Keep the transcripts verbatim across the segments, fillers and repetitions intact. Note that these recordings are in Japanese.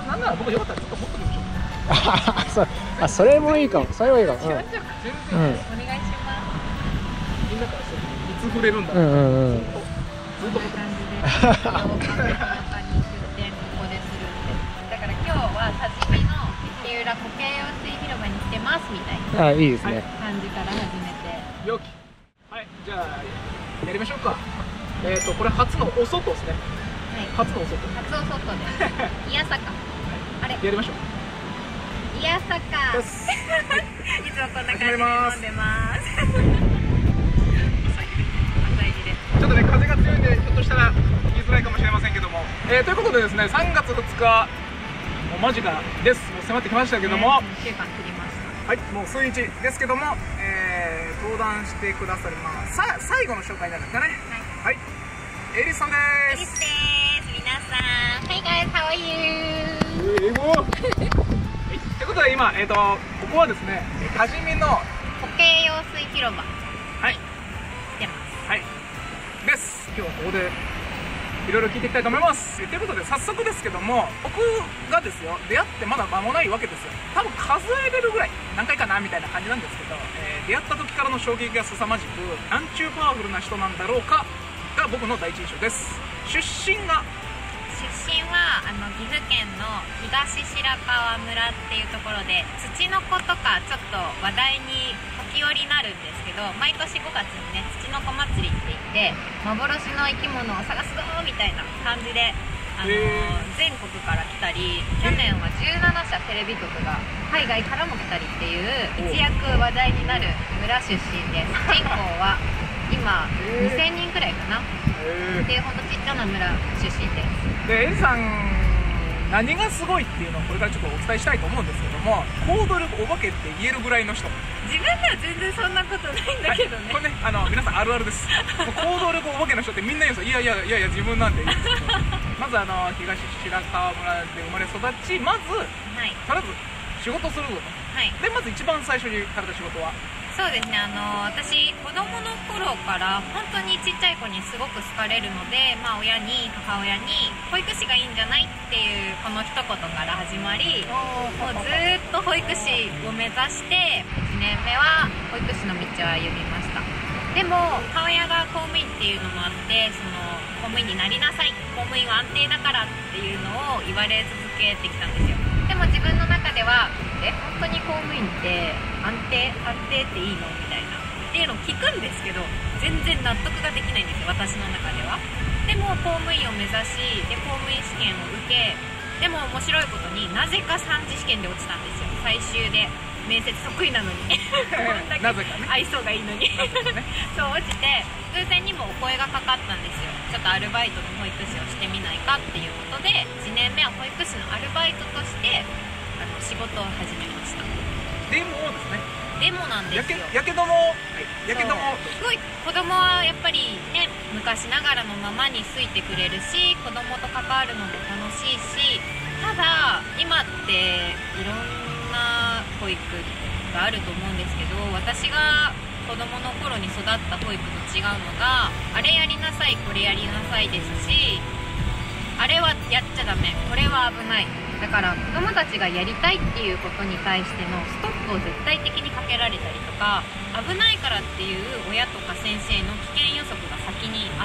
なんなら僕よかったらちょっと持っときましょう。 あ、そあ、それもいいかも。それもいいかも。うん。 全然、 お願いします。 みんなからするといつ触れるんだろう。 うんうんうん。 ずっと持ってます。 中に出店ここでするんで。だから今日は多治見の三浦固形用水広場に来てますみたいなあ、いいですね。 感じから始めて。 よき。はい、じゃあやりましょうか。えっとこれ初のお外ですね。 はい。 初のお外。 初お外で。いやさか。あれ。 やりましょう。 いやさか。 よし。 いつもこんな感じで飲んでます。朝入りで。 ちょっとね風が強いんでひょっとしたら言いづらいかもしれませんけども、えー、ということでですね、さんがつふつかもう間近です。もう迫ってきましたけども、 いっしゅうかん切りました。 はい、もう数日ですけども、えー、登壇してくださる、まあ、さ最後の紹介になるんですかね。はい、はい、エリスさんでエリスです。皆さん、Hey guys, how are you? す。英語。ということで今、えー、とここはですね、多治見の固形用水広場はい来てます。 はいです。今日はここでいろいろ聞いていきたいと思います。ということで早速ですけども、僕がですよ出会ってまだ間もないわけですよ。多分数えれるぐらい何回かなみたいな感じなんですけど、えー、出会った時からの衝撃が凄まじく、なんちゅうパワフルな人なんだろうかが僕の第一印象です。出身が出身はあの岐阜県の東白川村っていうところで、土の子とかちょっと話題に時折なるんですけど、毎年ごがつにね土の子祭りって言って幻の生き物を探すぞみたいな感じで、あの全国から来たり、去年はじゅうななしゃテレビ局が海外からも来たりっていう一躍話題になる村出身です。人口は今にせんにんくらいかなっていうほんとちっちゃな村出身です。 で、エリさん何がすごいっていうのをこれからちょっとお伝えしたいと思うんですけども、行動力お化けって言えるぐらいの人。 自分では全然そんなことないんだけどね、 はい、これね、あの皆さんあるあるです。行動力お化けの人ってみんな言うんですよ。いやいやいやいや自分なんで言うんですけどまずあの東白川村で生まれ育ち、まず、 はい、 とりあえず仕事するぞと、 はい、 でまず一番最初にされた仕事は。 そうですね、あの私子供の頃から本当にちっちゃい子にすごく好かれるので、まあ、親に母親に保育士がいいんじゃないっていうこの一言から始まり、もうずーっと保育士を目指していちねんめは保育士の道を歩みました。でも母親が公務員っていうのもあって、その公務員になりなさい、公務員は安定だからっていうのを言われ続けてきたんですよ。でも自分の中ではえ本当に公務員って安定安定っていいのみたいなっていうのを聞くんですけど、全然納得ができないんですよ、私の中では。でも公務員を目指し、で公務員試験を受け、でも面白いことになぜかさん次試験で落ちたんですよ、最終で。面接得意なのにこんだけ愛想がいいのにそう落ちて、偶然にもお声がかかったんですよ。ちょっとアルバイトの保育士をしてみないかっていうことで、いちねんめは保育士のアルバイトとしてあの仕事を始めました。 でもですね、 でもなんですよ、 やけどもやけどもすごい子供はやっぱりね、昔ながらのままに好いてくれるし、子供と関わるのも楽しいし、ただ今っていろんな保育があると思うんですけど、私が子供の頃に育った保育と違うのが、あれやりなさいこれやりなさいですし、あれはやっちゃダメこれは危ない、だから子供たちがやりたいっていうことに対してのストップを絶対的にかけられたりとか、危ないからっていう親とか先生の危険予測が先にあって、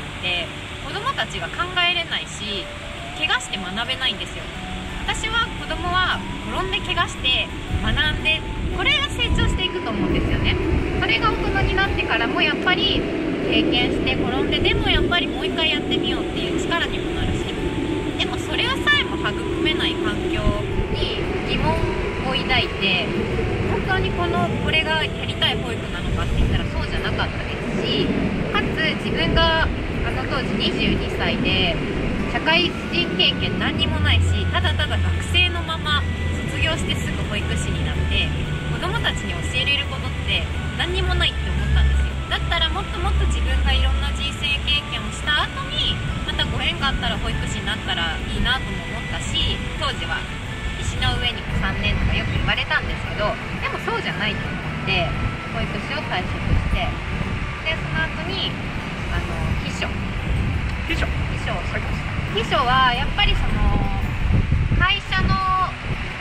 子供たちが考えれないし怪我して学べないんですよ。私は子供は転んで怪我して学んで、これが成長していくと思うんですよね。それが大人になってからもやっぱり経験して転んで、でもやっぱりもう一回やってみようっていう力にもなるし、でもそれさえも育めない環境に疑問を抱いて、本当にこのこれがやりたい保育なのかって言ったらそうじゃなかったですし、かつ自分があの当時にじゅうにさいで社会人経験何にもないし、ただただ学生のまま卒業してすぐ保育士になって、子供たちに教えれることって何にもないって思ったんですよ。だったらもっともっと自分がいろんな人生経験をした後に、またご縁があったら保育士になったらいいなとも思ったし、当時は石の上にもさんねんとかよく言われたんですけど、でもそうじゃないと思って保育士を退職して、でその後にあの秘書秘書秘書をしました。秘書はやっぱりその会社の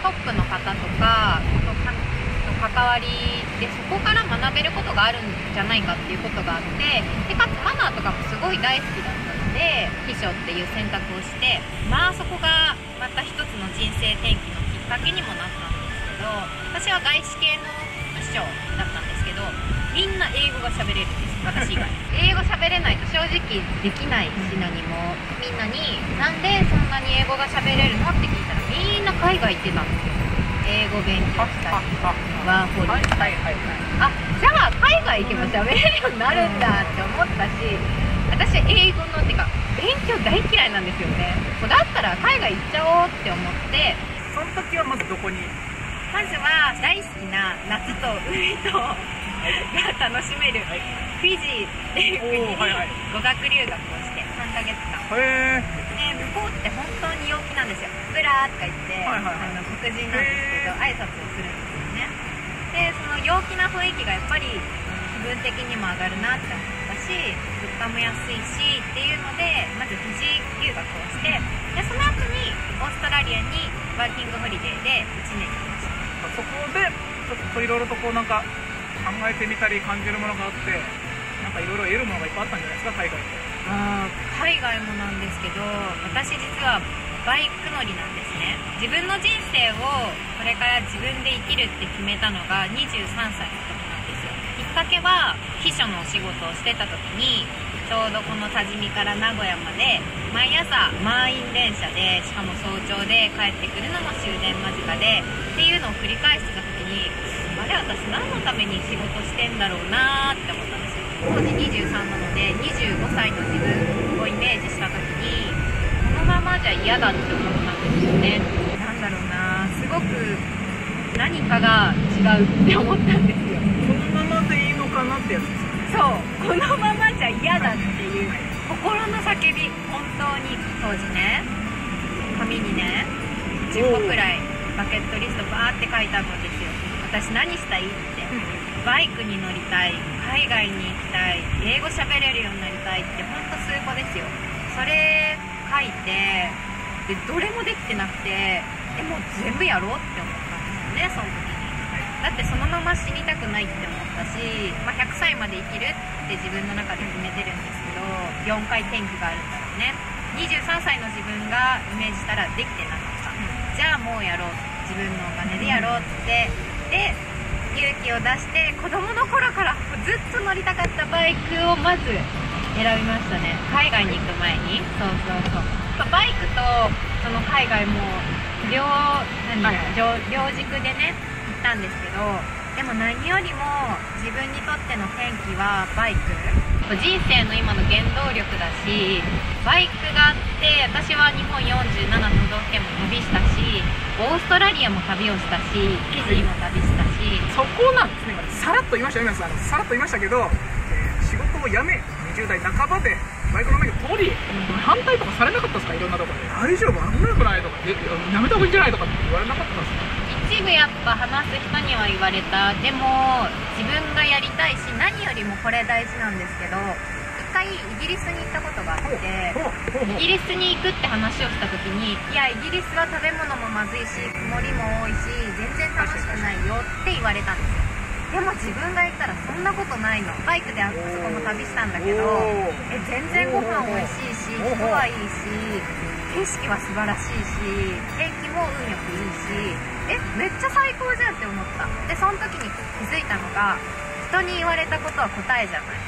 トップの方とかとかと関わりで、そこから学べることがあるんじゃないかっていうことがあって、でかつマナーとかもすごい大好きだったので秘書っていう選択をして、まあそこがまた一つの人生転機のきっかけにもなったんですけど、私は外資系の秘書だったんですけど、みんな英語が喋れるんです、私以外英語喋れないと正直できないし、何もみんなになんでそんなに英語が喋れるのって聞いたら、みんな海外行ってたんですよ。英語勉強したりワーホリしたり、あ、じゃあ海外行けば喋れるようになるんだって思ったし、私英語のっていうか勉強大嫌いなんですよね。もうだったら海外行っちゃおうって思って、 その時はまずどこに？ まずは大好きな夏と海とが楽しめるフィジーっていう国に語学留学をしてさんかげつかん。 へー。 で向こうって本当に陽気なんですよ。ブラーとか言って、 はいはいはい、 あの黒人なんですけど挨拶をするんですよね。でその陽気な雰囲気がやっぱり気分的にも上がるなって思ったし、物価も安いしっていうので、まずフィジー留学をして、でその後にオーストラリアにワーキングホリデーでいちねんいました。 そこでちょっといろいろとこうなんか考えてみたり感じるものがあって、なんかいろいろ得るものがいっぱいあったんじゃないですか、海外で。 あ海外もなんですけど、私実はバイク乗りなんですね。自分の人生をこれから自分で生きるって決めたのがにじゅうさんさいの時なんですよ。きっかけは秘書のお仕事をしてた時に、ちょうどこの多治見から名古屋まで毎朝満員電車で、しかも早朝で帰ってくるのも終電間近でっていうのを繰り返してた時に、あれ私何のために仕事してんだろうなーって思ったんですよ。当時にじゅうさんなのでにじゅうごさいの自分をイメージした時に、このままじゃ嫌だって思ったんですよね。なんだろうな、すごく何かが違うって思ったんですよ。 このままでいいのかなってやつですよね。 そう、このままじゃ嫌だっていう心の叫び、本当に当時ね、紙にねじゅっこくらいバケットリストバーって書いてあるんですよ。私何したいって、バイクに乗りたい、海外に行きたい、英語喋れるようになりたいって、ほんと数個ですよ。それ書いて、でどれもできてなくて、えもう全部やろうって思ったんですよね、その時に。だってそのまま死にたくないって思ったし、まあ、ひゃくさいまで生きるって自分の中で決めてるんですけど、よんかい転機があるんですよね。にじゅうさんさいの自分がイメージしたらできてなかった、うん、じゃあもうやろう、自分のお金でやろうって、で勇気を出して子供の頃からずっと乗りたかったバイクをまず選びましたね。海外に行く前に。そうそうそう、バイクとその海外も両何、はい、両両軸でね行ったんですけど、でも何よりも自分にとっての転機はバイク。人生の今の原動力だし、バイクがあって、私は日本よんじゅうななとどうふけんも旅したし、オーストラリアも旅をしたし、フィジーも旅したし、 そこなんですね。さらっと言いましたよ、皆さん。あのさらっと言いましたけど、えー、仕事を辞めにじゅうだいなかばでバイクの免許取り、うん、反対とかされなかったですか？いろんなところで大丈夫、危なくないとか、えやめた方がいいんじゃないとかって言われなかったんですか？ 一部やっぱ話す人には言われた。でも自分がやりたいし、何よりもこれ大事なんですけど、一回イギリスに行ったことがあって、イギリスに行くって話をした時に、いやイギリスは食べ物もまずいし曇りも多いし全然楽しくないよって言われたんですよ。でも自分が行ったらそんなことないの。バイクであそこも旅したんだけど、え全然ご飯美味しいし、人はいいし、景色は素晴らしいし、天気も運よくいいし、えめっちゃ最高じゃんって思った。でその時に気づいたのが、人に言われたことは答えじゃない、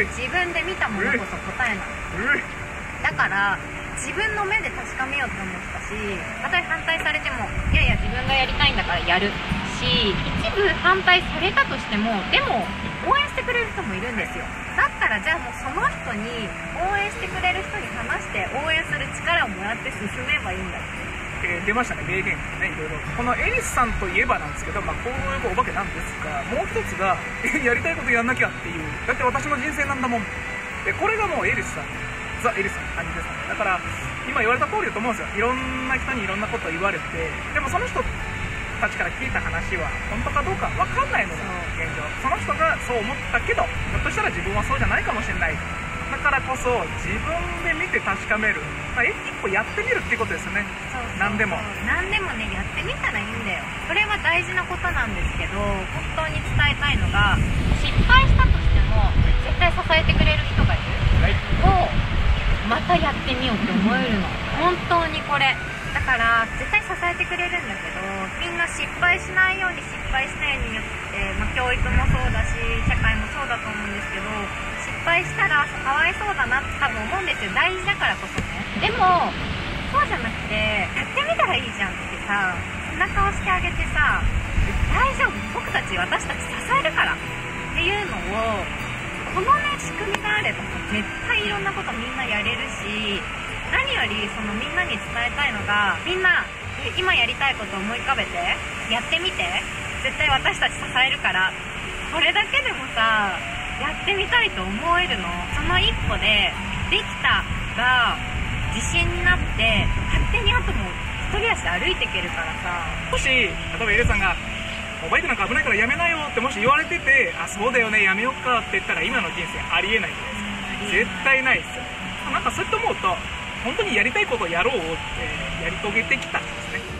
自分で見たものこそ答えなの。だから自分の目で確かめようって思ったし、たとえ反対されても、いやいや自分がやりたいんだからやるし、一部反対されたとしても、でも応援してくれる人もいるんですよ。だったらじゃあもうその人に、応援してくれる人に話して応援する力をもらって進めばいいんだって。 えー、出ましたね、名言がね、いろいろ。このエリスさんといえばなんですけど、まあ、こういうお化けなんですが、もう一つがやりたいことやんなきゃっていう、だって私の人生なんだもん。でこれがもうエリスさん、ザ・エリスさんって感じですね。だから今言われた通りだと思うんですよ。いろんな人にいろんなこと言われて、でもその人たちから聞いた話は本当かどうか分かんないのが現状。その人がそう思ったけど、ひょっとしたら自分はそうじゃないかもしれない。 だからこそ自分で見て確かめる、まあ、一歩やってみるっていうことですよね。 そうそうそう、 何でも何でもねやってみたらいいんだよ。それは大事なことなんですけど、本当に伝えたいのが、失敗したとしても絶対支えてくれる人がいる、 はい、 をまたやってみようって思えるの。本当にこれだから絶対支えてくれるんだけど、みんな失敗しないように失敗しないようによって、まあ、教育もそうだし社会もそうだと思うんですけど、失敗したらかわいそうだなって多分思うんですよ。大事だからこそね。でもそうじゃなくて、やってみたらいいじゃんってさ、背中を押してあげてさ、大丈夫、僕たち私たち支えるからっていうのを、このね仕組みがあれば絶対いろんなことみんなやれるし、何よりそのみんなに伝えたいのが、みんな今やりたいことを思い浮かべてやってみて、絶対私たち支えるから。これだけでもさやってみたいと思えるの。その一歩でできたが自信になって、勝手にあともう一人足で歩いていけるからさ。 もし例えばエレさんがバイクなんか危ないからやめなよってもし言われてて、あそうだよねやめよっかって言ったら、今の人生ありえないじゃないですか。絶対ないですよ。なんかそうやって思うと、本当にやりたいことをやろうってやり遂げてきたんですね。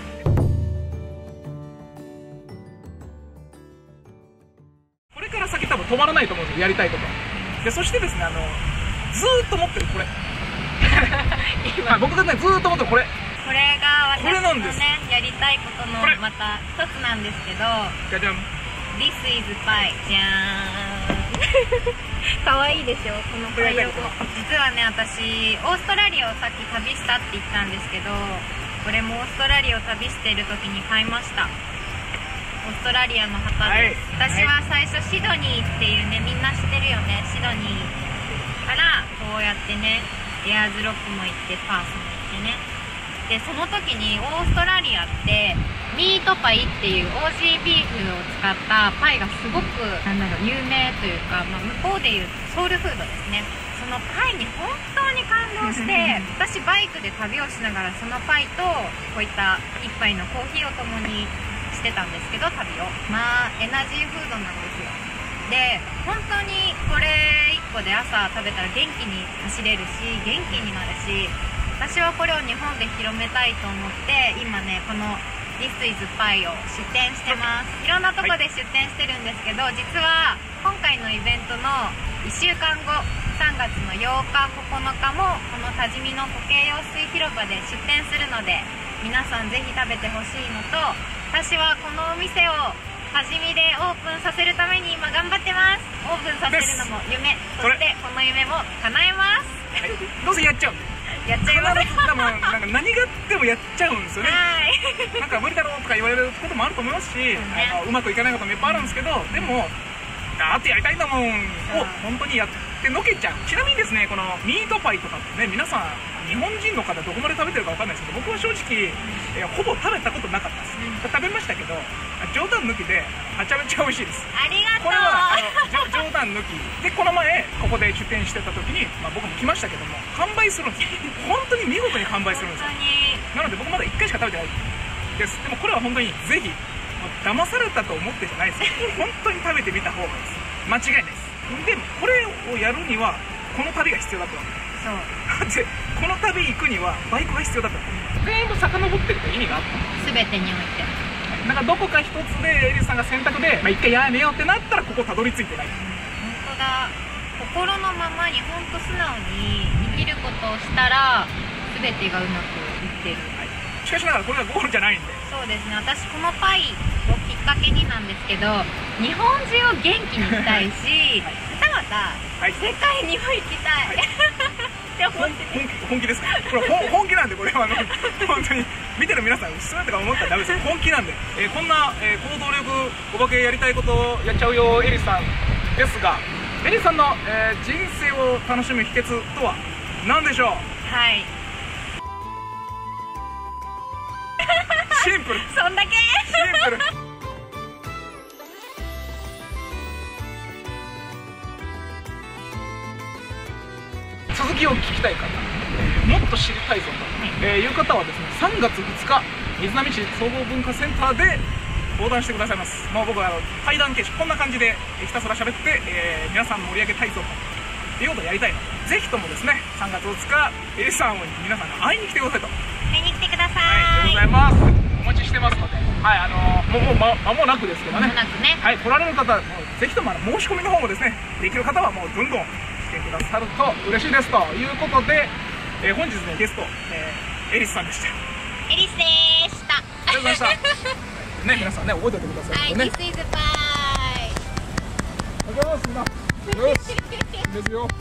これから先多分止まらないと思うんですよ、やりたいことで。そしてですね、あのずーっと持ってるこれ今僕がねずーっと持ってるこれこれが私のこれねやりたいことのこれまた一つなんですけど、 じゃじゃん This is pie じゃーん可愛いでしょこのパイロゴ。実はね私オーストラリアをさっき旅したって言ったんですけど、これもオーストラリアを旅してる時に買いました。オーストラリアの旗です、はい、私は最初シドニーっていうね、みんな知ってるよね、シドニーからこうやってねエアーズロックも行ってパースも行ってね、でその時にオーストラリアってミートパイっていうオージービーフを使ったパイがすごくなんだろう有名というか、まあ、向こうでいうソウルフードですね。そのパイに本当に感動して私バイクで旅をしながらそのパイとこういった一杯のコーヒーを共にしてたんですけど、旅をまあエナジーフードなんですよ。で本当にこれいっこで朝食べたら元気に走れるし元気になるし、私はこれを日本で広めたいと思って今ねこのThis is Pie を出店してます。いろんなとこで出店してるんですけど、実は今回のイベントのいっしゅうかんごさんがつのようかここのかもこの多治見の固形用水広場で出店するので、皆さんぜひ食べてほしいのと、私はこのお店を多治見でオープンさせるために今頑張ってます。オープンさせるのも夢、そしてこの夢も叶えます、 はい、どうせやっちゃうやっちゃいます。 多分なんか何があってもやっちゃうんですよね。なんか無理だろうとか言われることもあると思いますし、ね、あのうまくいかないこともいっぱいあるんですけど、でもだってやりたいんだもんを本当にやってのけちゃう。ちなみにですね、このミートパイとかってね、皆さん日本人の方どこまで食べてるかわかんないですけど、僕は正直、えー、ほぼ食べたことなかったです、うん、食べましたけど冗談抜きではちゃめちゃ美味しいです。 ありがとう。 これはあの冗談抜きで、この前ここで出店してた時に、まあ、僕も来ましたけども完売するんですよ。本当に見事に完売するんですよ。なので僕まだいっかいしか食べてないです。でもこれは本当にぜひ騙されたと思ってじゃないです本当に食べてみた方がいいです。間違いないです。でもこれをやるにはこの旅が必要だったわけです。そうでこの旅行くにはバイクが必要だったんです。全部遡ってると意味があった。 全てにおいてなんかどこか一つでエリスさんが選択で、まあ、一回やめようってなったらここたどり着いてない。 本当だ。心のままに本当素直に生きることをしたら全てがうまくいってる、 はい、しかしながらこれはゴールじゃないんで。 そうですね。私このパイをきっかけになんですけど、日本中を元気にしたいし、はい、またまた世界にも行きたい、はいって思ってて、 本気ですか？これ本気なんで、これはあの本当に見てる皆さん嘘とか思ったらダメです。本気なんで、えー、こんな、えー、行動力お化けやりたいことをやっちゃうよエリさんですが、エリさんの、えー、人生を楽しむ秘訣とは何でしょう？ はい、 シンプル。 そんだけ？ シンプル。続きを聞きたい方、もっと知りたいぞと、えー、いう方はですね、さんがつふつか瑞浪市総合文化センターで横断してくださいます。もう僕はあの対談形式こんな感じでひたすら喋って、えー、皆さん盛り上げたいぞということをやりたいので、 ぜひともですねさんがつおつかエリスさんに皆さんが会いに来てくださいと。 買いに来てくださはい、でごい。 ざいます。お待ちしてますので、はい、あのー、もうもうま間もなくですけどね。 まもなくね。 はい、来られる方、もうぜひともあの申し込みの方もですね、できる方はもうどんどん来てくださると嬉しいですということで、えー、本日のゲスト、えー、エリスさんでした。 エリスでした。 ありがとうございました。ね、皆さんね、覚えておいてくださいね。 はい、This is pie。 ありがとうございます。みんな。よし。ですよ。